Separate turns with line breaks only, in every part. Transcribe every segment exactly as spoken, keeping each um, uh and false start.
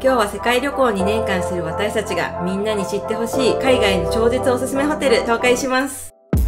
今日は世界旅行をにねんかんしてる私たちがみんなに知ってほしい海外の超絶おすすめホテル紹介します。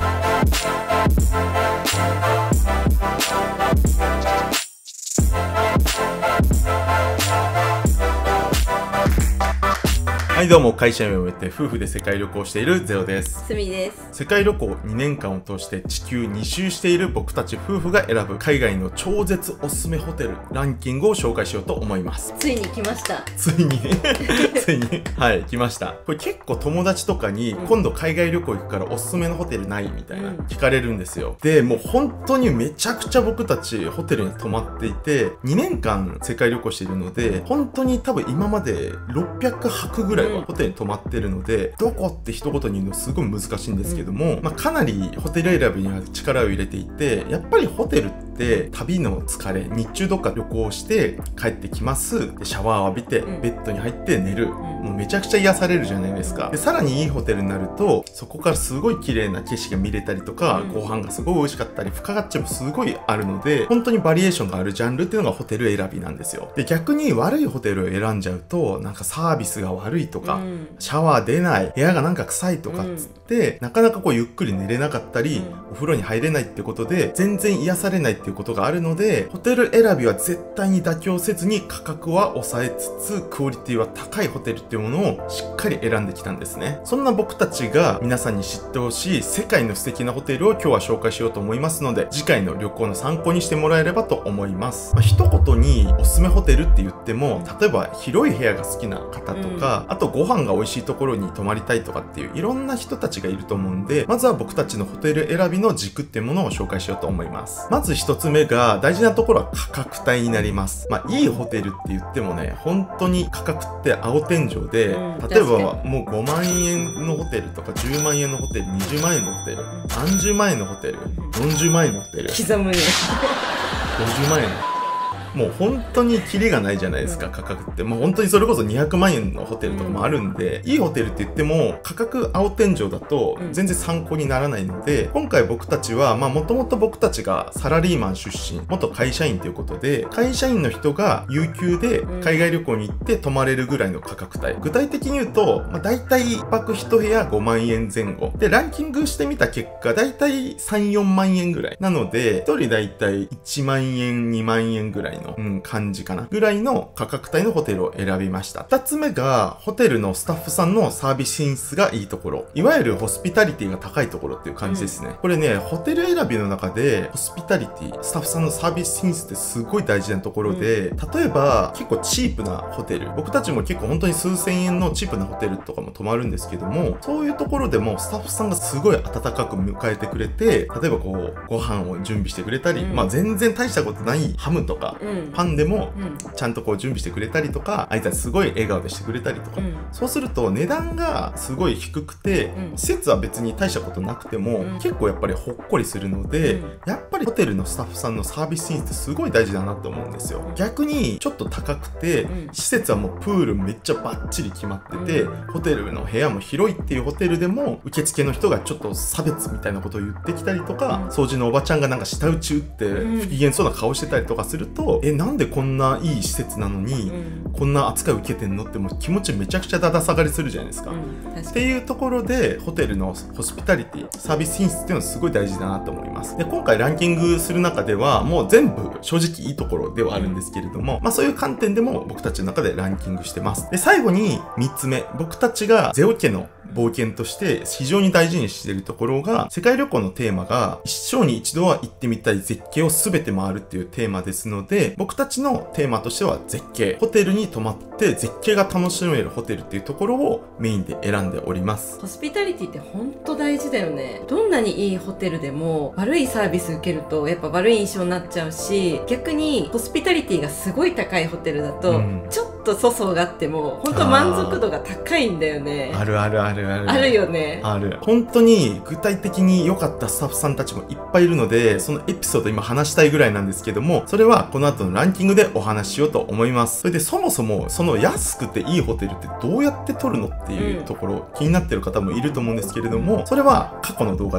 はいどうも、会社員を終えて夫婦で世界旅行をしているゼロです。
すみです。
世界旅行にねんかんを通して地球に周している僕たち夫婦が選ぶ海外の超絶おすすめホテルランキングを紹介しようと思います。
ついに来ました。
ついについにはい来ました。これ結構友達とかに、うん、今度海外旅行行くからおすすめのホテルないみたいな、うん、聞かれるんですよ。でもう本当にめちゃくちゃ僕たちホテルに泊まっていてにねんかん世界旅行しているので、本当に多分今までろっぴゃくはくぐらいはホテルに泊まってるので、どこって一言に言うのすごい難しいんですけども、うん、まあ、かなりホテル選びには力を入れていて、やっぱりホテルって旅の疲れ、日中どっか旅行して帰ってきます、でシャワー浴びて、うん、ベッドに入って寝る、うん、もうめちゃくちゃ癒されるじゃないですか。でさらにいいホテルになるとそこからすごい綺麗な景色が見れたりとか、うん、ご飯がすごい美味しかったり付加価値もすごいあるので、本当にバリエーションがあるジャンルっていうのがホテル選びなんですよ。で逆に悪いホテルを選んじゃうと、なんかサービスが悪いとか、うん、シャワー出ない、部屋がなんか臭いとかっつって、うん、なかなかこうゆっくり寝れなかったり、うん、お風呂に入れないってことで全然癒されないっていうことがあるので、ホテル選びは絶対に妥協せずに価格は抑えつつクオリティは高いホテルっていうものをしっかり選んできたんですね。そんな僕たちが皆さんに知ってほしい世界の素敵なホテルを今日は紹介しようと思いますので、次回の旅行の参考にしてもらえればと思います。まあ、一言におすすめホテルって言っても、例えば広い部屋が好きな方とか、うん、あとご飯が美味しいところに泊まりたいとかっていういろんな人たちがいると思うんで、まずは僕たちのホテル選びの軸っていうものを紹介しようと思います。まず一つ目が、大事なところは価格帯になります。まあいいホテルって言ってもね、本当に価格って青天井で、うん、例えばもうごまんえんのホテルとかじゅうまんえんのホテル、にじゅうまんえんのホテル、さんじゅうまんえんのホテル、よんじゅうまんえんのホテル、
刻むね。ごじ
ゅうまんえんもう本当にキリがないじゃないですか、価格って。もう本当にそれこそにひゃくまんえんのホテルとかもあるんで、うん、いいホテルって言っても価格青天井だと全然参考にならないので、うん、今回僕たちはまあもともと僕たちがサラリーマン出身、元会社員ということで、会社員の人が有給で海外旅行に行って泊まれるぐらいの価格帯、具体的に言うと、まあ、大体いっぱくいち部屋ごまんえんぜん後で、ランキングしてみた結果大体さん、よんまんえんぐらいなので、ひとり大体いちまんえん、にまんえんぐらいの、うん、感じかなぐらいの価格帯のホテルを選びました。ふたつめが、ホテルのスタッフさんのサービス品質がいいところ、いわゆるホスピタリティが高いところっていう感じですね。うん、これね、ホテル選びの中でホスピタリティ、スタッフさんのサービス品質ってすごい大事なところで、うん、例えば結構チープなホテル、僕たちも結構本当に数千円のチープなホテルとかも泊まるんですけども、そういうところでもスタッフさんがすごい温かく迎えてくれて、例えばこうご飯を準備してくれたり、うん、まあ全然大したことないハムとか、うん、パンでもちゃんとこう準備してくれたりとか、相手はすごい笑顔でしてくれたりとか、うん、そうすると値段がすごい低くて、うん、施設は別に大したことなくても、うん、結構やっぱりほっこりするので、うん、やっぱりホテルのスタッフさんのサービス品質ってすごい大事だなと思うんですよ。逆にちょっと高くて、うん、施設はもうプールめっちゃバッチリ決まってて、うん、ホテルの部屋も広いっていうホテルでも受付の人がちょっと差別みたいなことを言ってきたりとか、うん、掃除のおばちゃんがなんか舌打ち打って不機嫌そうな顔してたりとかすると、うん、えなんでこんないい施設なのに、うん、こんな扱い受けてんのってもう気持ちめちゃくちゃだだ下がりするじゃないですか。うん、っていうところでホテルのホスピタリティ、サービス品質っていうのはすごい大事だなと思います。で今回ランキングする中ではもう全部正直いいところではあるんですけれども、まあそういう観点でも僕たちの中でランキングしてます。で最後にみっつめ、僕たちがゼオ家の冒険として非常に大事にしているところが、世界旅行のテーマが一生に一度は行ってみたい絶景を全て回るっていうテーマですので、僕たちのテーマとしては絶景、ホテルに泊まって絶景が楽しめるホテルっていうところをメインで選んでおります。
ホスピタリティって本当大事だよね。どんなにいいホテルでも悪いサービス受けるとやっぱ悪い印象になっちゃうし、逆にホスピタリティがすごい高いホテルだと、うん、ちょっと粗相があっても本当満足度が高いんだよね。
あるあるあるある
あるよね。
ある。本当に具体的に良かったスタッフさんたちもいっぱいいるので、そのエピソード今話したいぐらいなんですけども、それはこの後のランキングでお話ししようと思います。それでそもそもその安くていいホテルってどうやって取るのっていうところ、うん、気になってる方もいると思うんですけれども、それは過去の動画で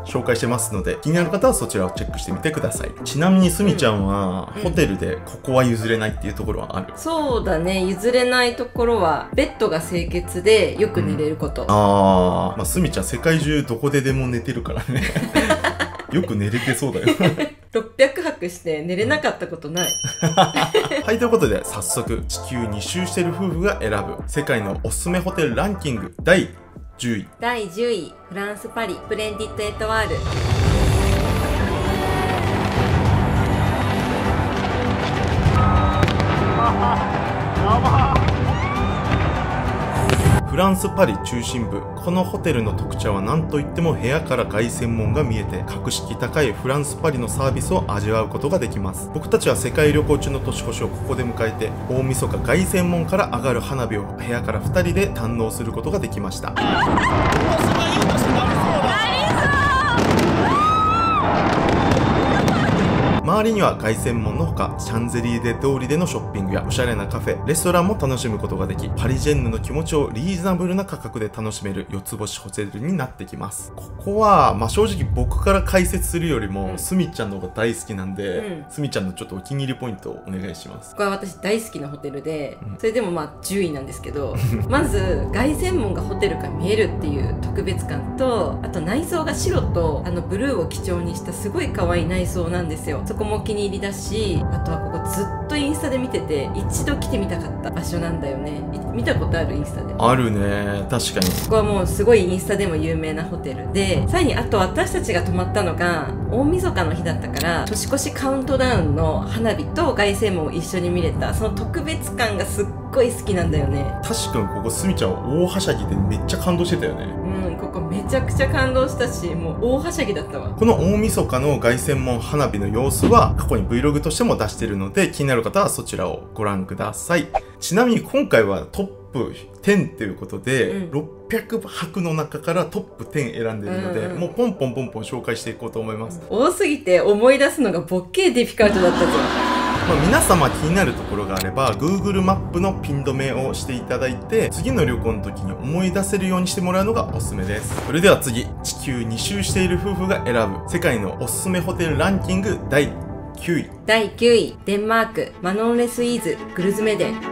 紹介してますので、気になる方はそちらをチェックしてみてください。ちなみにすみちゃんは、うん、ホテルでここは譲れないっていうところはある？
そうだね、譲れないところはベッドが清潔でよく寝れること、うん、
あー、まあ、すみちゃん世界中どこででも寝てるからねよく寝れてそうだよ
ろっぴゃくはくして寝れなかったことない
はい、ということで早速地球に周している夫婦が選ぶ世界のおすすめホテルランキングだいじゅうい。
だいじゅうい、フランス・パリプレンディット・エトワール。
フランス・パリ中心部、このホテルの特徴は何といっても部屋から凱旋門が見えて格式高いフランス・パリのサービスを味わうことができます。僕たちは世界旅行中の年越しをここで迎えて、大晦日凱旋門から上がる花火を部屋からふたりで堪能することができました。周りには凱旋門のほか、シャンゼリーゼ通りでのショッピングやおしゃれなカフェ、レストランも楽しむことができ、パリジェンヌの気持ちをリーズナブルな価格で楽しめるよっつ星ホテルになってきます。ここは、まあ、正直僕から解説するよりも、すみちゃんの方が大好きなんで、すみ、うん、ちゃんのちょっとお気に入りポイントをお願いします。
ここは私大好きなホテルで、うん、それでもまあじゅういなんですけど、まず凱旋門がホテルから見えるっていう特別感と、あと内装が白とあのブルーを基調にしたすごい可愛い内装なんですよ。そこもお気に入りだし、あとはここずっとインスタで見てて一度来てみたかった場所なんだよね。見たことある？インスタで
あるね、確かに。
ここはもうすごいインスタでも有名なホテルで、さらにあと私たちが泊まったのが大晦日の日だったから、年越しカウントダウンの花火と凱旋門を一緒に見れた、その特別感がすっごい好きなんだよね。
確かにここすみちゃん大はしゃぎでめっちゃ感動してたよね。
うん、ここめちゃくちゃ感動したし、もう大はしゃぎだったわ。
この大晦日の凱旋門花火の様子は過去に Vlog としても出してるので、気になる方はそちらをご覧ください。ちなみに今回はトップじゅうということで、うん、ろっぴゃくはくの中からトップじゅう選んでるので、うんうん、もうポンポンポンポン紹介していこうと思います。
多すぎて思い出すのがボッケーディフィカルトだったぞ。
まあ、皆様気になるところがあれば Google マップのピン止めをしていただいて、次の旅行の時に思い出せるようにしてもらうのがおすすめです。それでは次、地球に周している夫婦が選ぶ世界のおすすめホテルランキングだいきゅうい。
だいきゅうい、デンマークマノンレスイーズグルズメデン。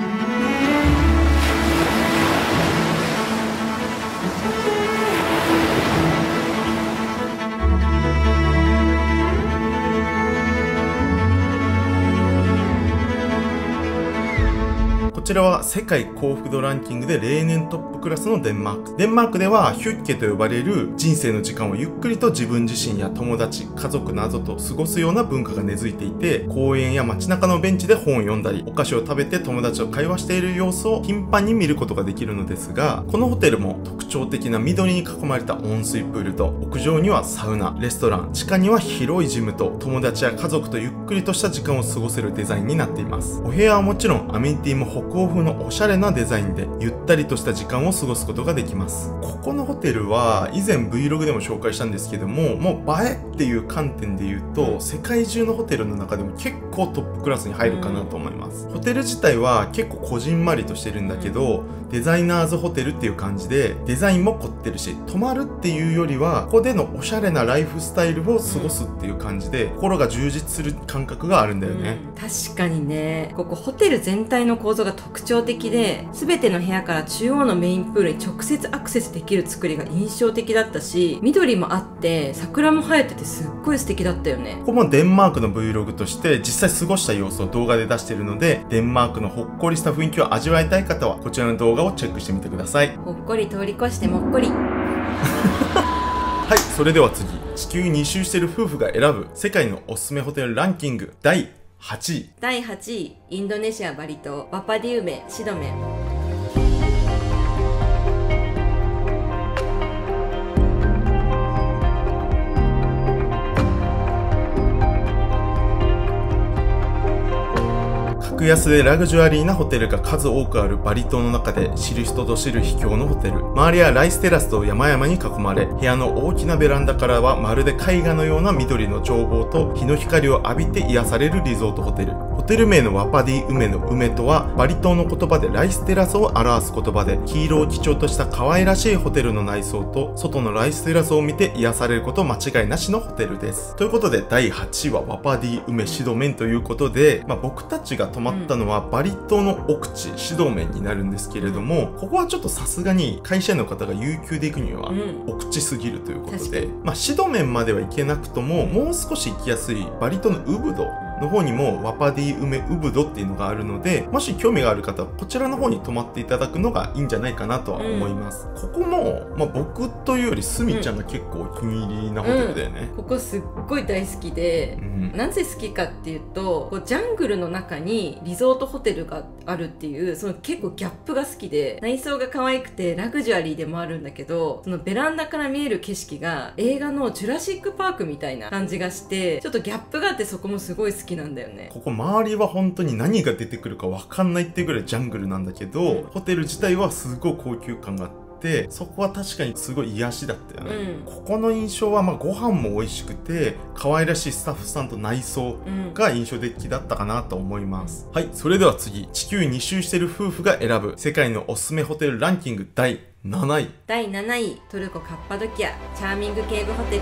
こちらは世界幸福度ランキングで例年トップクラスのデンマーク。デンマークではヒュッケと呼ばれる人生の時間をゆっくりと自分自身や友達、家族などと過ごすような文化が根付いていて、公園や街中のベンチで本を読んだり、お菓子を食べて友達と会話している様子を頻繁に見ることができるのですが、このホテルも特徴的な緑に囲まれた温水プールと、屋上にはサウナ、レストラン、地下には広いジムと、友達や家族とゆっくりとした時間を過ごせるデザインになっています。お部屋はもちろんアメニティも北欧風のおしゃれなデザインでゆったりとした時間を過ごすことができます。ここのホテルは以前 Vlog でも紹介したんですけども、もう映えっていう観点で言うと世界中のホテルの中でも結構トップクラスに入るかなと思います。ホテル自体は結構こじんまりとしてるんだけど、デザイナーズホテルっていう感じでデザインも凝ってるし、泊まるっていうよりはここでのおしゃれなライフスタイルを過ごすっていう感じで、心が充実する感覚があるんだよね、
うん、確かにね。ここホテル全体の構造が特徴的で、全ての部屋から中央のメインプールに直接アクセスできる作りが印象的だったし、緑もあって桜も生えててすっごい素敵だったよね。
ここもデンマークの Vlog として実際過ごした様子を動画で出しているので、デンマークのほっこりした雰囲気を味わいたい方はこちらの動画をチェックしてみてください。
ほっこり通り越してもっこり
はい、それでは次、地球に周している夫婦が選ぶ世界のおすすめホテルランキングだいはちい。
だいはちい、インドネシアバリ島ワパディウメシドメン。
格安でラグジュアリーなホテルが数多くあるバリ島の中で知る人ぞ知る秘境のホテル。周りはライステラスと山々に囲まれ、部屋の大きなベランダからはまるで絵画のような緑の眺望と日の光を浴びて癒されるリゾートホテル。ホテル名のワパディ梅の梅とはバリ島の言葉でライステラスを表す言葉で、黄色を基調とした可愛らしいホテルの内装と外のライステラスを見て癒されること間違いなしのホテルです。ということでだいはちいはワパディ梅シドメンということで、まあ、僕たちが泊まったのはバリ島の奥地シドメンになるんですけれども、ここはちょっとさすがに会社員の方が有給で行くには奥地すぎるということで、まあ、シドメンまでは行けなくとももう少し行きやすいバリ島のウブドの方にもワパディ梅ウブドっていうのがあるので、もし興味がある方はこちらの方に泊まっていただくのがいいんじゃないかなとは思います、うん、ここも、まあ、僕というよりスミちゃんが結構お気に入りなホテルだよね、
うん、ここすっごい大好きで、うん、なぜ好きかっていうと、こうジャングルの中にリゾートホテルがあるっていうその結構ギャップが好きで、内装が可愛くてラグジュアリーでもあるんだけど、そのベランダから見える景色が映画のジュラシックパークみたいな感じがして、ちょっとギャップがあって、そこもすごい好きなんだよね。
ここ周りは本当に何が出てくるか分かんないっていうぐらいジャングルなんだけど、うん、ホテル自体はすごい高級感があって、そこは確かにすごい癒しだったよね、うん、ここの印象はまあご飯も美味しくて可愛らしいスタッフさんと内装が印象的だったかなと思います、うん、はい。それでは次、地球に周してる夫婦が選ぶ世界のおすすめホテルランキングだいなない。
だいなない、トルコカッパドキアチャーミングケーブホテル。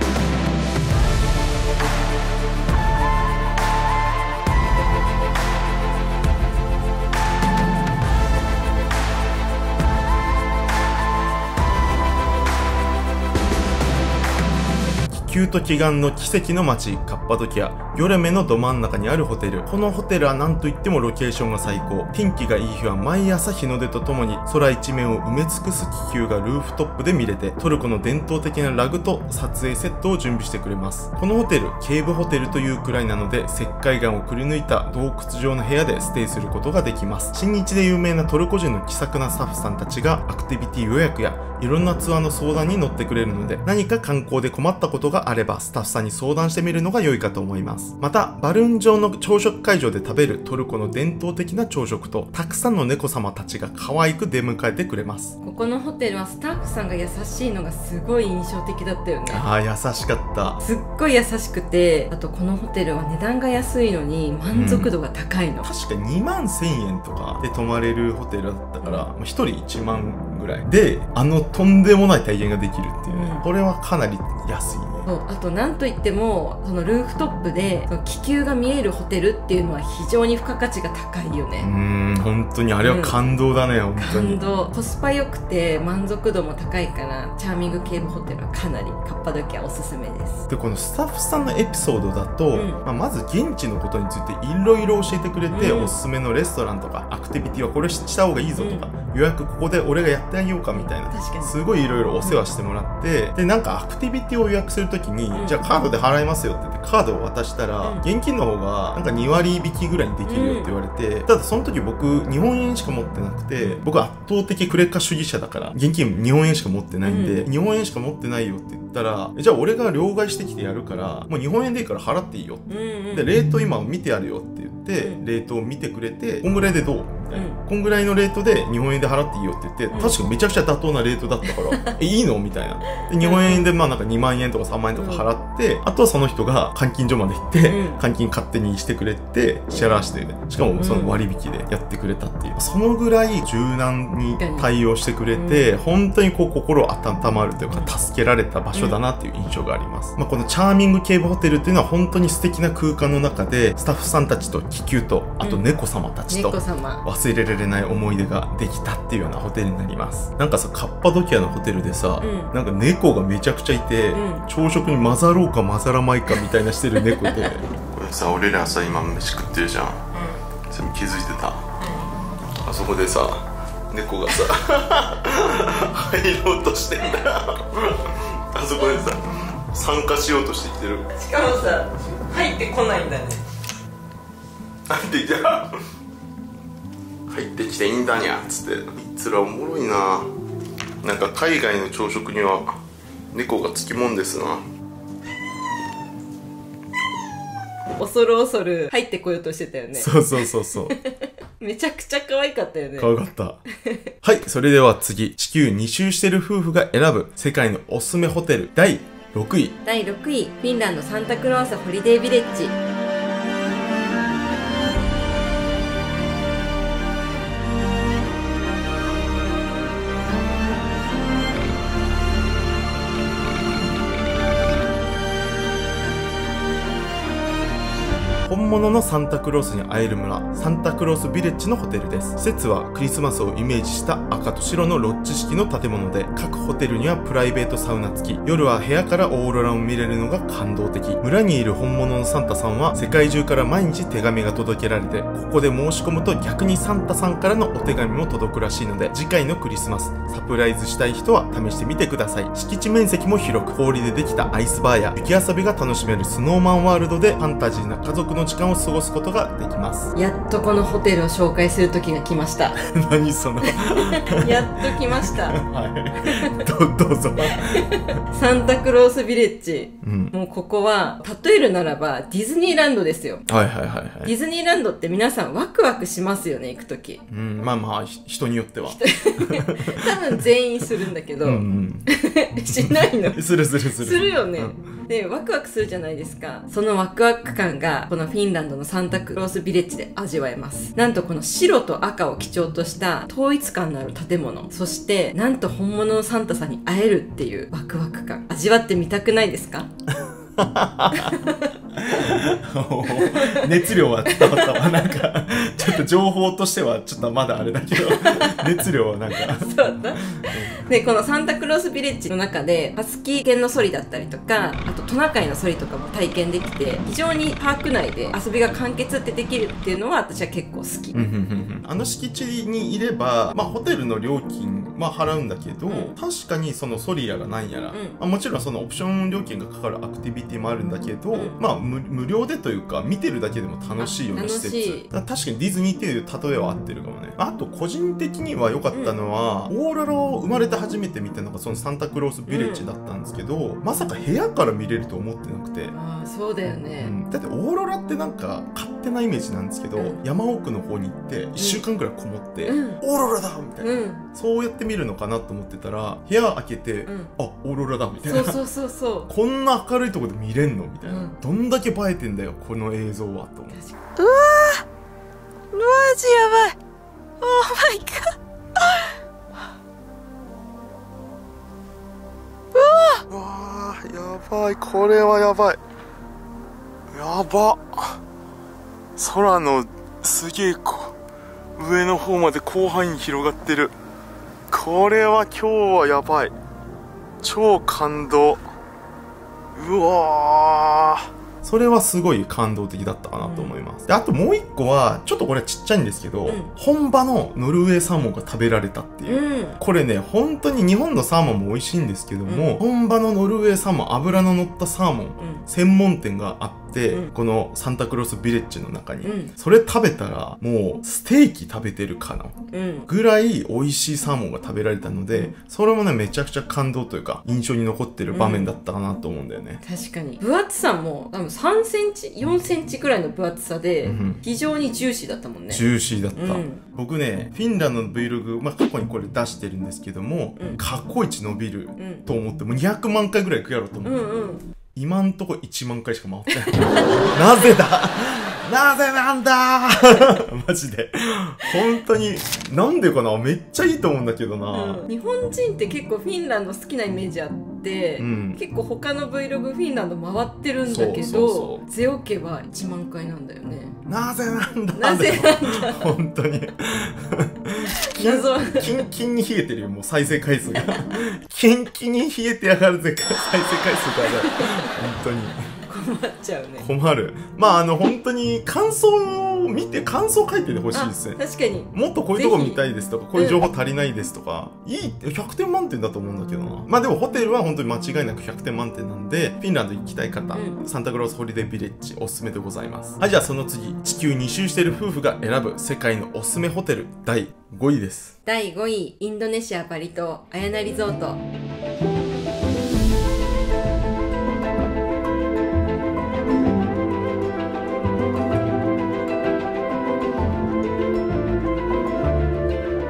気球と奇岩の奇跡の街カッパドキア、ギョレメのど真ん中にあるホテル。このホテルは何といってもロケーションが最高。天気がいい日は毎朝日の出とともに空一面を埋め尽くす気球がルーフトップで見れて、トルコの伝統的なラグと撮影セットを準備してくれます。このホテルケーブホテルというくらいなので、石灰岩をくり抜いた洞窟状の部屋でステイすることができます。親日で有名なトルコ人の気さくなスタッフさんたちがアクティビティ予約やいろんなツアーの相談に乗ってくれるので、何か観光で困ったことがあればスタッフさんに相談してみるのが良いかと思います。またバルーン状の朝食会場で食べるトルコの伝統的な朝食とたくさんの猫様たちが可愛く出迎えてくれます。
ここのホテルはスタッフさんが優しいのがすごい印象的だったよね。
ああ、優しかった。
すっごい優しくて、あとこのホテルは値段が安いのに満足度が高いの、
うん、確かににまんせんえんとかで泊まれるホテルだったから、うん、ひとりいちまんぐらいであのとんでもない体験ができるっていうね、うん、これはかなり安いね。
そう、あとなんといってもそのルーフトップでその気球が見えるホテルっていうのは非常に付加価値が高いよね。
うーん、本当にあれは感動だね、うん、本当に
感動。コスパ良くて満足度も高いからチャーミングケーブホテルはかなりカッパドキアおすすめです。
でこのスタッフさんのエピソードだと、うん、まあ、まず現地のことについていろいろ教えてくれて、うん、おすすめのレストランとかアクティビティはこれした方がいいぞとか、うん、予約ここで俺がやってあげようかみたいな、すごいいろいろお世話してもらって、うん、でなんかアクティビティを予約するときに、うん、じゃあカードで払いますよって言ってカードを渡したら、うん、現金の方がなんかにわり引きぐらいにできるよって言われて、うん、ただその時僕日本円しか持ってなくて、僕圧倒的クレカ主義者だから現金日本円しか持ってないんで、うん、日本円しか持ってないよって言ったら、じゃあ俺が両替してきてやるからもう日本円でいいから払っていいよって、うんうん、でレート今見てやるよって言って、うん、レートを見てくれて、こんぐらいでどうみたいな、うん、こんぐらいのレートで日本円で払っていいよって言って、うん、確かめちゃくちゃ妥当なレートだったからえいいのみたいな。で日本円でまあなんかにまんえんとかさんまんえんとか払って、うん、あとはその人が換金所まで行って、うん、換金勝手にしてくれて支払わして、しかもその割引でやってくれたっていう、うん、そのぐらい柔軟に対応してくれて、うん、本当にこう心温まるというか助けられた場所だなっていう印象があります、うん、まあ、このチャーミングケーブホテルっていうのは本当に素敵な空間の中でスタッフさんたちと気球とあと猫様たちと忘れられない思い出ができたっていうようなホテルになります。なんかさ、カッパドキアのホテルでさ、うん、なんか猫がめちゃくちゃいて、うん、朝食に混ざろうか混ざらないかみたいなしてる猫でこれさ、俺らさ今飯食ってるじゃん、うん、それ気づいてた、うん、あそこでさ猫がさ入ろうとしてんだよあそこでさ参加しようとしてきてる。
しかもさ入ってこないんだね。
入ってきた入ってきていいんだにゃっつって、いつらおもろいな。なんか海外の朝食には猫がつきもんですな。
恐る恐る入ってこようとしてたよね。
そうそうそうそう
めちゃくちゃ可愛かったよね。
可愛かったはい、それでは次、地球に周してる夫婦が選ぶ世界のおすすめホテルだいろくい。
だいろくい、フィンランドサンタクロースホリデービレッジ。
本物のサンタクロースに会える村、サンタクロースビレッジのホテルです。施設はクリスマスをイメージした赤と白のロッジ式の建物で、各ホテルにはプライベートサウナ付き、夜は部屋からオーロラを見れるのが感動的。村にいる本物のサンタさんは世界中から毎日手紙が届けられて、ここで申し込むと逆にサンタさんからのお手紙も届くらしいので、次回のクリスマスサプライズしたい人は試してみてください。敷地面積も広く、氷でできたアイスバーや雪遊びが楽しめるスノーマンワールドでファンタジーな家族の時間を過ごすことができます。
やっとこのホテルを紹介する時が来ました
何その
やっと来ました
はいど, どうぞ
サンタクロースビレッジ、
うん、
もうここは例えるならばディズニーランドですよ。
はいはいはいはい。
ディズニーランドって皆さんワクワクしますよね、行く時。
うん、まあまあ人によっては
多分全員するんだけど、うんうん、しないの
するするする
するよね、うん、でワクワクするじゃないですか。そのワクワク感がこのフィンランドのサンタクロースビレッジで味わえます。なんとこの白と赤を基調とした統一感のある建物、そしてなんと本物のサンタさんに会えるっていうワクワク感、味わってみたくないですか？
熱量は伝わったわ。なんかちょっと情報としてはちょっとまだあれだけど熱量はなんか
そうだったで、このサンタクロースビレッジの中でハスキー犬のソリだったりとか、あとトナカイのソリとかも体験できて、非常にパーク内で遊びが完結ってできるっていうのは私は結構好き。
あの敷地にいれば、まあ、ホテルの料金、まあ、払うんだけど、うん、確かにそのソリやがなんやら、うん、まあ、もちろんそのオプション料金がかかるアクティビティもあるんだけど、うん、まあ 無, 無料でというか見てるだけでも楽しいような施設だ。確かにディズニーっていう例えは合ってるかもね。あと個人的には良かったのは、うん、オーロラを生まれて初めて見たのがそのサンタクロースビレッジだったんですけど、うん、まさか部屋から見れると思ってなくて。
ああ、そうだよね、うん、
だってオーロラってなんか勝手なイメージなんですけど、うん、山奥の方に行っていっしゅうかんくらいこもって、うん、オーロラだみたいな、うん、そうやって見るのかなと思ってたら、部屋開けて、うん、あ、オーロラだみたいな、
そうそうそうそう
こんな明るいところで見れんのみたいな、うん、どんだけ映えてんだよこの映像はと思って。うわー、
マジやばい、オーマイガー
うわー、やばい、これはやばい、やば、空のすげえこ上の方まで広範囲に広がってる。これは今日はやばい、超感動。うわー、それはすごい感動的だったかなと思います。うん、であともう一個はちょっとこれちっちゃいんですけど、うん、本場のノルウェーサーモンが食べられたっていう、うん、これね本当に日本のサーモンも美味しいんですけども、うん、本場のノルウェーサーモン、脂の乗ったサーモン、専門店があって、うん、このサンタクロースビレッジの中に、うん、それ食べたらもうステーキ食べてるかな、うん、ぐらい美味しいサーモンが食べられたので、うん、それもねめちゃくちゃ感動というか印象に残ってる場面だったかなと思うんだよね。
うん、確かに分厚さも多分さんセンチよんセンチくらいの分厚さで、うん、非常にジューシーだったもんね。
ジューシーだった、うん、僕ねフィンランドの Vlog、まあ、過去にこれ出してるんですけども、うん、過去一伸びると思ってもうにひゃくまんかいぐらいいくやろと思って、うんうん、今んとこいちまんかいしか回ってないなぜだなぜなんだマジで本当になんでかな、めっちゃいいと思うんだけどな、
うん、日本人って結構フィンランド好きなイメージあって、うん、結構他の Vlog フィンランド回ってるんだけど、ゼオ家はいちまんかいなんだよね。
なぜなんだ
なぜなんだ
本当に
謎
キンキンに冷えてるよ、もう再生回数がキンキンに冷えてやがるぜ再生回数が本当に
困っちゃうね。
困る。まああの本当に感想を見て感想書いててほしいですね。
確かに
もっとこういうとこ見たいですとかこういう情報足りないですとか、うん、いいってひゃくてん満点だと思うんだけどな。まあでもホテルは本当に間違いなくひゃくてん満点なんで、フィンランド行きたい方、うん、サンタクロースホリデービレッジおすすめでございます。はい、じゃあその次、地球に周している夫婦が選ぶ世界のおすすめホテルだいごいです。
だいごい、インドネシアバリ島アヤナリゾート。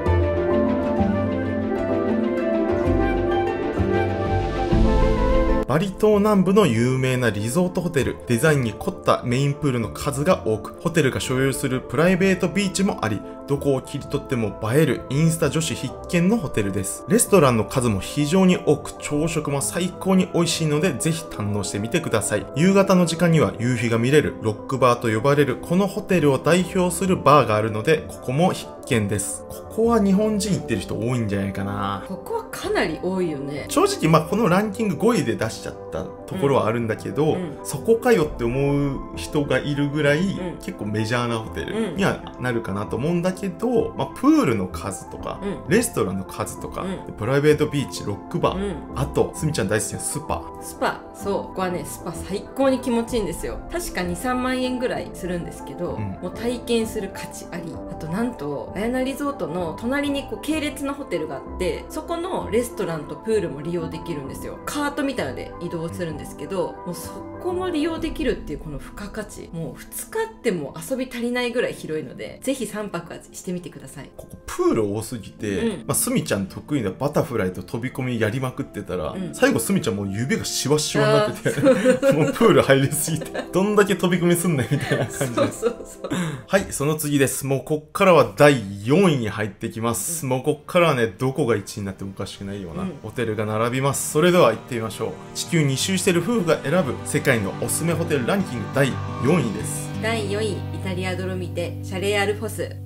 ババリ島南部の有名なリゾートホテル。デザインに凝ったメインプールの数が多く、ホテルが所有するプライベートビーチもあり、どこを切り取っても映えるインスタ女子必見のホテルです。レストランの数も非常に多く、朝食も最高に美味しいのでぜひ堪能してみてください。夕方の時間には夕日が見れるロックバーと呼ばれるこのホテルを代表するバーがあるので、ここも必見です。ここは日本人行ってる人多いんじゃないかな。
ここはかなり多いよね。
正直まあこのランキングごいで出しちゃったところはあるんだけど、
うんうん、
そこかよって思う人がいるぐらい、
うん、
結構メジャーなホテルにはなるかなと思うんだけど、まあ、プールの数とか、うん、レストランの数とか、うん、プライベートビーチ、ロックバー、うん、あとすみちゃん大好きなスパ
スパそうここはね、スパ最高に気持ちいいんですよ。確か にさんまんえんぐらいするんですけど、うん、もう体験する価値あり。あとなんとあやなリゾートの隣にこう系列のホテルがあって、そこのレストランとプールも利用できるんですよ。カートみたいなので移動するんですけど、もうそこも利用できるっていうこの付加価値、もうふつかっても遊び足りないぐらい広いので、ぜひさんぱくはしてみてください。
ここプール多すぎて、うん、まあ、すみちゃん得意なバタフライと飛び込みやりまくってたら、うん、最後すみちゃんもう指がシワシワになっててもうプール入りすぎてどんだけ飛び込みすんねんみたいな感じで
そうそうそう
はい、その次です。もうこっからはだいよんいに入ってきます、うん、もうこっからはね、どこがいちいになってもおかしくないようなホテルが並びます。それでは行ってみましょう。地球に周している夫婦が選ぶ世界のおすすめホテルランキングだいよんいです。
だいよんい、イタリアドロミテシャレアルフォス。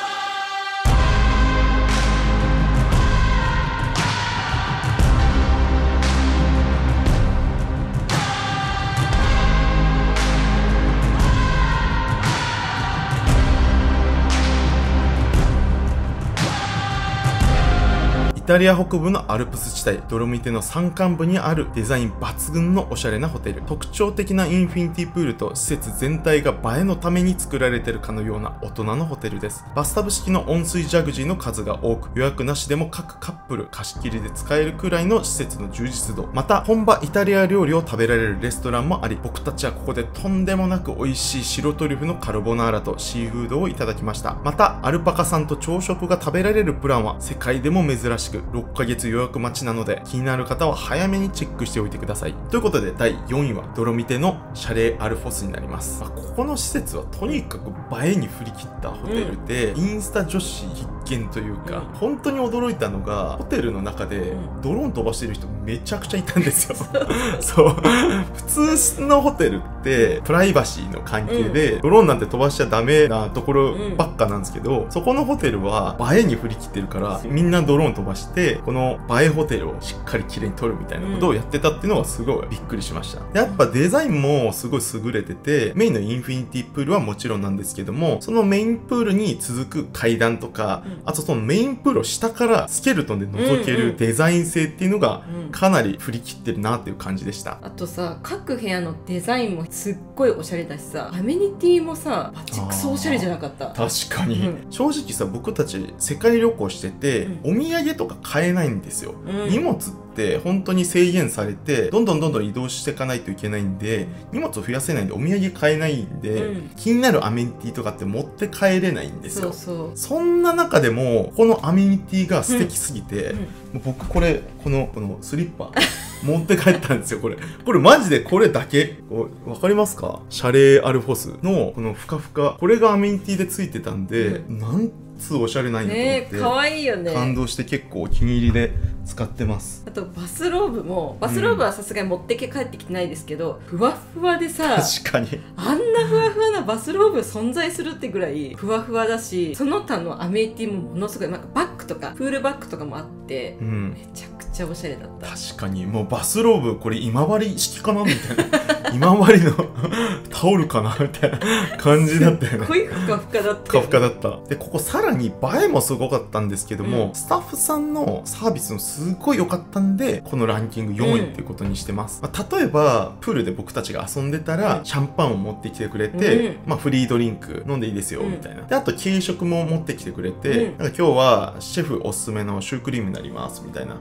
イタリア北部のアルプス地帯、ドロミテの山間部にあるデザイン抜群のおしゃれなホテル。特徴的なインフィニティプールと施設全体が映えのために作られているかのような大人のホテルです。バスタブ式の温水ジャグジーの数が多く、予約なしでも各カップル貸し切りで使えるくらいの施設の充実度。また、本場イタリア料理を食べられるレストランもあり、僕たちはここでとんでもなく美味しい白トリュフのカルボナーラとシーフードをいただきました。また、アルパカさんと朝食が食べられるプランは世界でも珍しく、ろっかげつ予約待ちなので、気になる方は早めにチェックしておいてください。ということでだいよんいはドロミテのシャレアルフォスになります。まあ、ここの施設はとにかく映えに振り切ったホテルで、うん、インスタ女子必見というか、うん、本当に驚いたのがホテルの中でドローン飛ばしてる人めちゃくちゃいたんですよ。そう普通のホテルってプライバシーの関係で、うん、ドローンなんて飛ばしちゃダメなところばっかなんですけど、うん、そこのホテルは映えに振り切ってるからみんなドローン飛ばしてこの映えホテルをしっかり綺麗に撮るみたいなことをやってたっていうのはすごいびっくりしました。やっぱデザインもすごい優れてて、メインのインフィニティプールはもちろんなんですけども、そのメインプールに続く階段とか、うん、あとそのメインプールを下からスケルトンで覗けるデザイン性っていうのがかなり振り切ってるなっていう感じでした。
あとさ、各部屋のデザインもすっごいおしゃれだしさ、アメニティもさバチクソおしゃれじゃなかった？
確かに、うん、正直さ、僕たち世界旅行してて、うん、お土産とか買えないんですよ、うん、荷物って本当に制限されてどんどんどんどん移動していかないといけないんで、荷物を増やせないんでお土産買えないんで、うん、気になるアメニティとかって持って帰れないんですよ。
そうそう、
そんな中でもこのアメニティが素敵すぎて、うんうん、もう僕これこのこのスリッパ持って帰ったんですよ。これこれマジでこれだけわかりますか？シャレアルフォスのこのふかふか、これがアメニティでついてたんで、うん、なんつおしゃれないんだと思って、
ね、かわいいよね。
感動して結構お気に入りで使ってます。
あとバスローブも、バスローブはさすがに持って帰ってきてないですけど、うん、ふわふわでさ、
確かに
あんなふわふわなバスローブ存在するってぐらいふわふわだし、その他のアメニティもものすごい、なんかバッグとかプールバッグとかもあって、うん、めちゃくちゃおしゃれだった。
確かにもうバスローブこれ今治式かなみたいな今治のタオルかなみたいな感じだったよね。
すっごいふかふかだった、ね、
ふかふかだった。でここさらに映えもすごかったんですけども、うん、スタッフさんのサービスもすごい良かったんで、このランキングよんいっていうことにしてます、うん、まあ、例えばプールで僕たちが遊んでたら、うん、シャンパンを持ってきてくれて、うん、まあ、フリードリンク飲んでいいですよ、うん、みたいな。であと軽食も持ってきてくれて、うん、なんか今日はシェフおすすめのシュークリームになりますみたいな。
めっ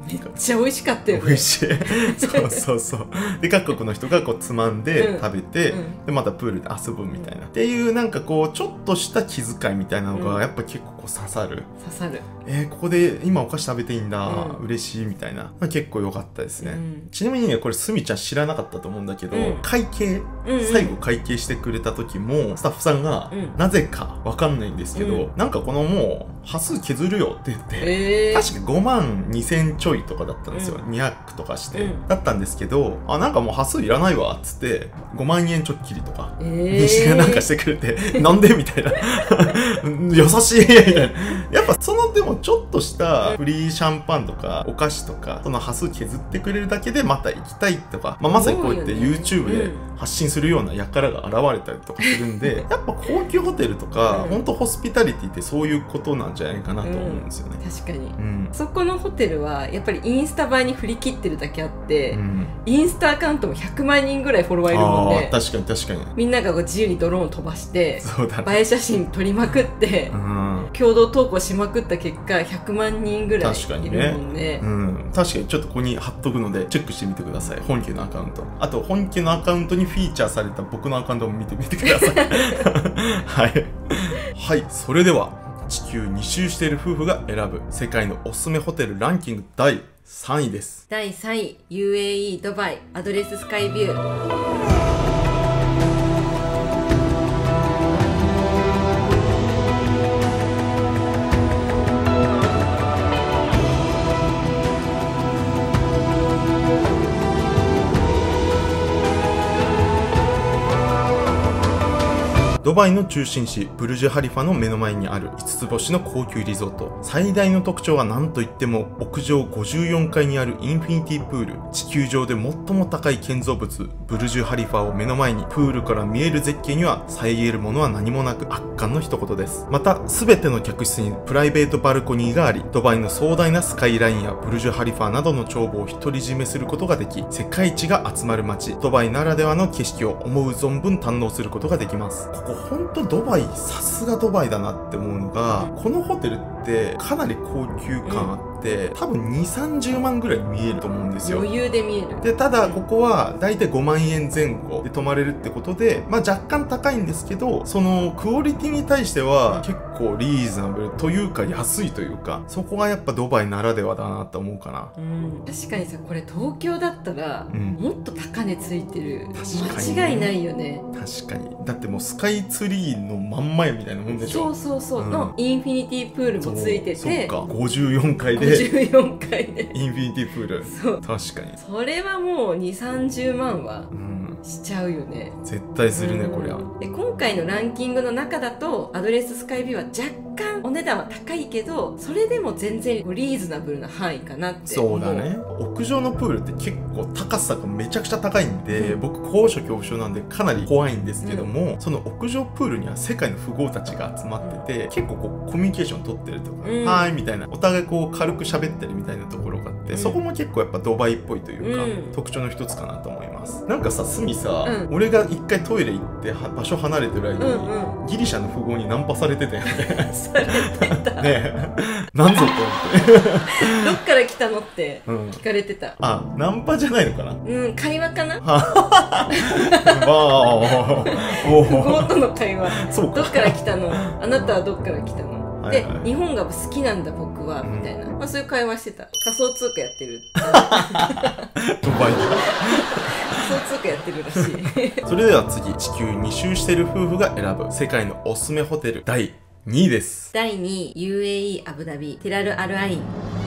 ちゃ美味しかったよね。
美味しいそうそうそうで各国の人がこうつまんで食べて、うんうん、でまたプールで遊ぶみたいな、うん、っていうなんかこうちょっとした気遣いみたいなのがやっぱ結構こう刺さる、
刺さる。
えー、ここで今お菓子食べていいんだ、うん、嬉しいみたいな、まあ、結構良かったですね、うん、ちなみにねこれすみちゃん知らなかったと思うんだけど、うん、会計、うんうん、最後会計してくれた時もスタッフさんが、うん、なぜかわかんないんですけど、うん、なんかこのもう端数削るよって言って、えー、確かごまんにせんちょいとかだったんですよ、うん、にひゃくとかして、うん、だったんですけど、あなんかもう端数いらないわっつってごまんえんちょっきりとかにして、えー、なんかしてくれてなんでみたいな優しいみたいな。やっぱそのでもちょっとしたフリーシャンパンとかお菓子とかその端数削ってくれるだけでまた行きたいとか、まあ、まさにこうやって YouTube で発信するような輩が現れたりとかするんで、うん、やっぱ高級ホテルとか、うん、本当ホスピタリティってそういうことなんじゃないかなと思うんですよね、
うん、確かに、うん、そこのホテルはやっぱりインスタ映えに振り切ってるだけあって、うん、インスタアカウントもひゃくまんにんぐらいフォロワーいるもんね。
確かに確かに
みんなが自由にドローン飛ばして
そうだ、
ね、映え写真撮りまくって、うん、共同投稿しまくった結果ひゃくまんにんぐらいいるもんね。
確かにね、うん、確かにちょっとここに貼っとくのでチェックしてみてください、本家のアカウント。あと本家のアカウントにフィーチャーされた僕のアカウントも見てみてくださいはいはい、それでは地球に周している夫婦が選ぶ世界のおすすめホテルランキングだいさんいです。
だいさんい ユーエーイー ドバイアドレススカイビュー。
ドバイの中心地ブルジュハリファの目の前にあるいつつ星の高級リゾート。最大の特徴は何といっても屋上ごじゅうよんかいにあるインフィニティプール。地球上で最も高い建造物ブルジュハリファを目の前にプールから見える絶景には遮るものは何もなく圧巻の一言です。また全ての客室にプライベートバルコニーがあり、ドバイの壮大なスカイラインやブルジュハリファなどの眺望を独り占めすることができ、世界一が集まる街ドバイならではの景色を思う存分堪能することができます。ここほんとドバイ、さすがドバイだなって思うのが、このホテルってかなり高級感あって、うん、多分にじゅう、さんじゅうまんぐらい見えると思うんですよ。
余裕で見える。
で、ただここはだいたいごまんえんぜん後で泊まれるってことで、まあ若干高いんですけど、そのクオリティに対しては結構リーズナブルというか安いというか、そこがやっぱドバイならではだなと思うかな。
うん、確かにさ、これ東京だったら、うん、もっと高値ついてる。間違いないよね。
確かに。だってもうスカイツリーの真ん前みたいなもんでしょ。
そうそうそう、うん、のインフィニティプールもついてて、
そっかごじゅうよんかいで
ごじゅうよんかいで
インフィニティプール。
そう
確かに
それはもうにじゅう、さんじゅうまんはしちゃうよね、
うん、絶対するね、うん、こりゃ。
で今回のランキングの中だとアドレススカイビューは若干お値段は高いけど、それでも全然リーズナブルな範囲かなって思う。
そうだね。屋上のプールって結構高さがめちゃくちゃ高いんで、うん、僕高所恐怖症なんでかなり怖いんですけども、うん、その屋上プールには世界の富豪たちが集まってて、うん、結構こうコミュニケーション取ってるとか、うん、はーいみたいな、お互いこう軽く喋ったりみたいなところがあって、うん、そこも結構やっぱドバイっぽいというか、うん、特徴の一つかなと思います。なんかさ、スミさ、うん、俺が一回トイレ行って場所離れてる間に、うんうん、ギリシャの富豪にナンパされてたよね。
されてたね
え、なんぞと思ってど
っから来たのって聞かれてた、うん、
あ、ナンパじゃないのかな。
うん、会話かな。
まあ
富豪との会話。そうか。どっから来たの、あなたはどっから来たの、はいはい、で日本が好きなんだ僕は、うん、みたいな、まあ、そういう会話してた。仮想通貨やってる
ドバイだ
仮想通貨やってるらしいそ
れでは次、地球に周している夫婦が選ぶ世界のおすすめホテルだいにいです。
だいにい ユーエーイー アブダビティラルアルアイン。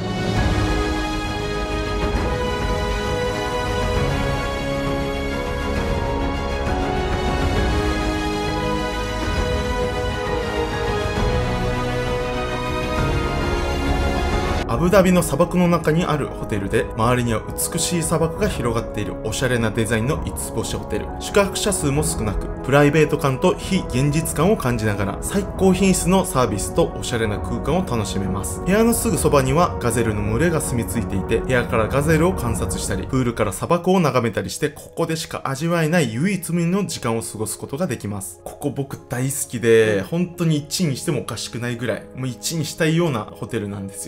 アブダビの砂漠の中にあるホテルで、周りには美しい砂漠が広がっているおしゃれなデザインのいつつ星ホテル。宿泊者数も少なく、プライベート感と非現実感を感じながら、最高品質のサービスとおしゃれな空間を楽しめます。部屋のすぐそばにはガゼルの群れが住み着いていて、部屋からガゼルを観察したり、プールから砂漠を眺めたりして、ここでしか味わえない唯一無二の時間を過ごすことができます。ここ僕大好きで、本当にいちいにしてもおかしくないぐらい、もういちいにしたいようなホテルなんですよ。
ここ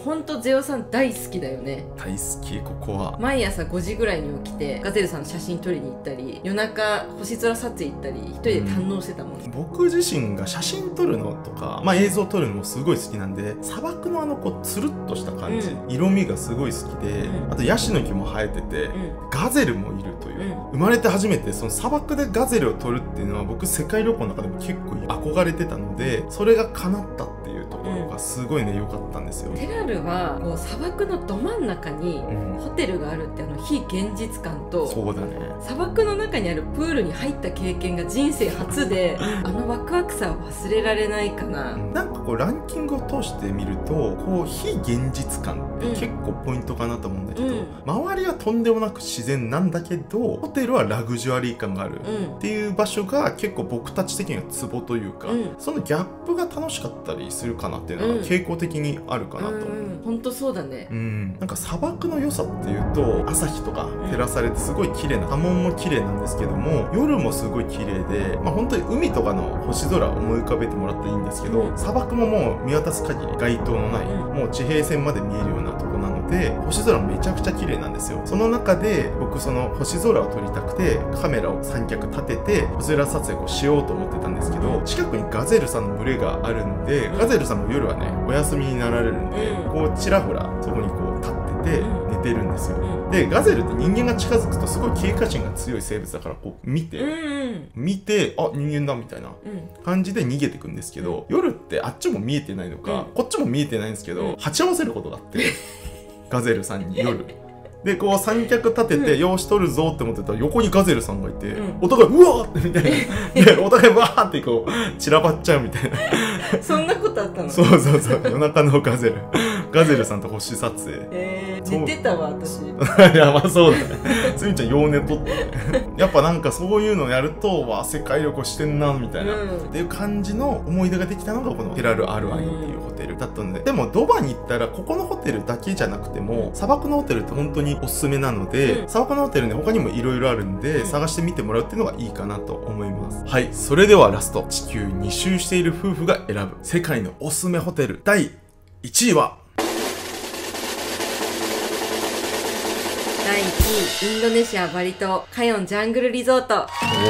ほんとゼオさん大好きだよね。
大好き。ここは
毎朝ごじぐらいに起きてガゼルさんの写真撮りに行ったり、夜中星空撮影行ったり一人で堪能してたもん、うん、
僕自身が写真撮るのとか、まあ、映像撮るのもすごい好きなんで、砂漠のあのこうつるっとした感じ、うん、色味がすごい好きで、うん、あとヤシの木も生えてて、うん、ガゼルもいるという、うん、生まれて初めてその砂漠でガゼルを撮るっていうのは僕世界旅行の中でも結構憧れてたので、それが叶ったっていうところがすごいね良かったんですよ。
テラルはこう砂漠のど真ん中にホテルがあるって、あの非現実感と、
そうだね、
砂漠の中にあるプールに入った経験が人生初であのワクワクさは忘れられないかな。
なんかこうランキングを通してみると、こう非現実感って結構ポイントかなと思うんだけど、うん、周りはとんでもなく自然なんだけどホテルはラグジュアリー感があるっていう場所が結構僕たち的にはツボというか、うん、そのギャップが楽しかったりするかなっていうのが傾向的にあるかなと思う。
本当そうだね。
うん、なんか砂漠の良さっていうと朝日とか照らされてすごい綺麗な、波紋も綺麗なんですけども、夜もすごい綺麗で、まあ本当に海とかの星空を思い浮かべてもらっていいんですけど、うん、砂漠ももう見渡す限り街灯のない、うん、もう地平線まで見えるようなとこなので、星空めちゃくちゃ綺麗なんですよ。その中で僕その星空を撮りたくてカメラを三脚立てて星空撮影をしようと思ってたんですけど、近くにガゼルさんの群れがあるんで、ガゼルさんも夜はねお休みになられるんで、うん、こうちらほらそこにこう立ってて寝てるんですよ、うん、でガゼルって人間が近づくとすごい警戒心が強い生物だから、こう見て、うん、見てあ人間だみたいな感じで逃げてくんですけど、うん、夜ってあっちも見えてないのか、うん、こっちも見えてないんですけど、うん、鉢合わせることがあってガゼルさんに夜でこう三脚立てて、うん、よーし撮るぞって思ってたら横にガゼルさんがいて、うん、お互いうわーってみたいなでお互いわーってこう散らばっちゃうみたいな
そんなことあったの？
そうそうそう、夜中のガゼルガゼルさんと星撮影。
えー、寝てたわ私
いやまあそうだねすみちゃんよう寝とってやっぱなんかそういうのをやるとわ世界旅行してんなみたいな、うん、っていう感じの思い出ができたのがこのテラル・アルアインっていうホテルだったので、でもドバに行ったらここのホテルだけじゃなくても砂漠のホテルって本当におすすめなので、うん、砂漠のホテルね他にもいろいろあるんで、うん、探してみてもらうっていうのがいいかなと思います。はい、それではラスト、地球に周している夫婦が選ぶ世界のおすすめホテルだいいちいは
だいいちい、インドネシアバリ島カヨンジャングルリゾート。お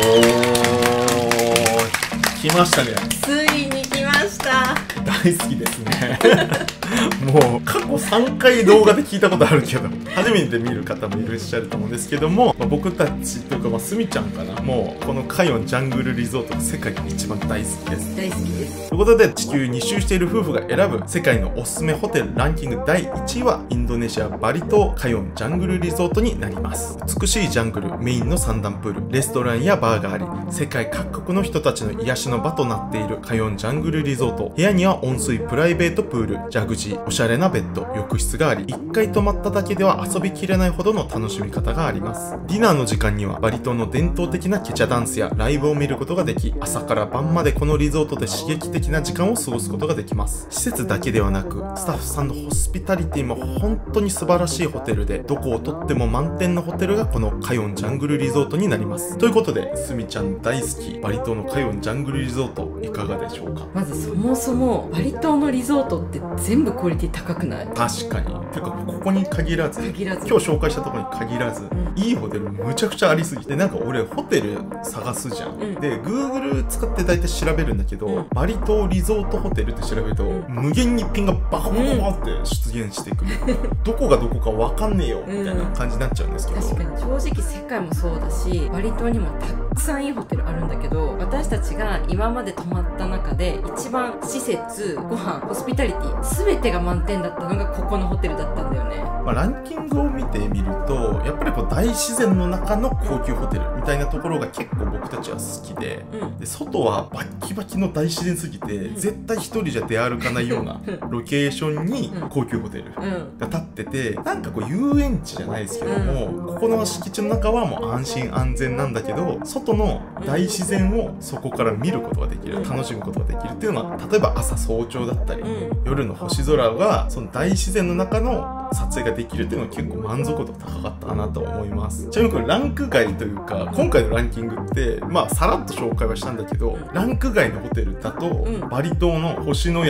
ー、来ましたね。
ついに来ました。
大好きですねもう過去さんかい動画で聞いたことあるけど初めて見る方もいらっしゃると思うんですけども、まあ、僕たちというか、まあ、スミちゃんかな、もうこのカヨンジャングルリゾートが世界で一番大好きです。
大好きです。
ということで地球に周している夫婦が選ぶ世界のおすすめホテルランキングだいいちいはインドネシアバリ島カヨンジャングルリゾートになります。美しいジャングル、メインの三段プール、レストランやバーがあり、世界各国の人たちの癒しの場となっているカヨンジャングルリゾート。部屋には温水プライベートプール、ジャグジー、おしゃれなベッド、浴室があり、いっかい泊まっただけでは遊びきれないほどの楽しみ方があります。ディナーの時間にはバリ島の伝統的なケチャダンスやライブを見ることができ、朝から晩までこのリゾートで刺激的な時間を過ごすことができます。施設だけではなくスタッフさんのホスピタリティも本当に素晴らしいホテルで、どこをとっても満点のホテルがこのカヨンジャングルリゾートになります。ということでスミちゃん大好きバリ島のカヨンジャングルリゾートいかがでしょうか？
まずそもそもバリ島のリゾートって全部クオリティ高くない？
確かに。ていうかここに限らず
限らず
今日紹介したところに限らず、うん、いいホテルむちゃくちゃありすぎて、なんか俺ホテル探すじゃん、うん、で Google 使って大体調べるんだけど、うん、バリ島リゾートホテルって調べると、うん、無限にピンがバカバカバカって出現してくる、うん、どこがどこか分かんねえよみたいな感じになっちゃうんですけど、
確かに正直世界もそうだしバリ島にもたくさんいいホテルあるんだけど、私たちが今まで泊まった中で一番施設、ご飯、ホスピタリティ全てが満点だったのがここのホテルだったんだよね。
まあ、ランキングを見てみるとやっぱりこう大自然の中の高級ホテルみたいなところが結構僕たちは好きで、うん、で外はバッキバキの大自然すぎて、うん、絶対一人じゃ出歩かないようなロケーションに高級ホテルが建ってて、なんかこう遊園地じゃないですけども、うん、ここの敷地の中はもう安心安全なんだけど、外の大自然をそこから見ることができる、うん、楽しむことができるっていうのは、例えば朝早朝だったり、うん、夜の星空がその大自然の中の撮影ができるっていうのは結構満足度高かったかなと思います。ちなみにこれランク外というか、今回のランキングってまあさらっと紹介はしたんだけど、ランク外のホテルだと、うん、バリ島の星のやとか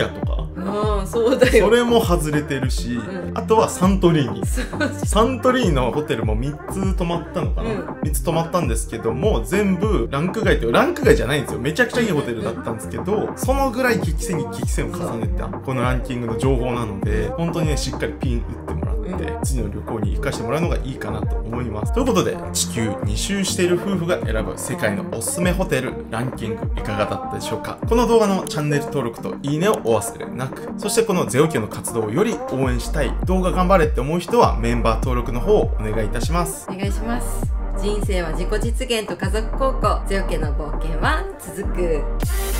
ああそうだよ。
それも外れてるし、うん、あとはサントリーニサントリーニのホテルもみっつ泊まったのかな、うん、みっつ泊まったんですけども、全部ランク外ってランク外じゃないんですよ。めちゃくちゃいいホテルだったんですけど、そのぐらい激戦に激戦を重ねたこのランキングの情報なので、本当にねしっかりピン打ってもらって、うん、次の旅行に生かしてもらうのがいいかなと思います。ということで、地球に周している夫婦が選ぶ世界のおすすめホテルランキングいかがだったでしょうか。この動画のチャンネル登録といいねをお忘れなく。そしてこのゼオキの活動をより応援したい、動画頑張れって思う人はメンバー登録の方をお願いいたします。
お願いします。人生は自己実現と家族孝行、ゼオ家の冒険は続く。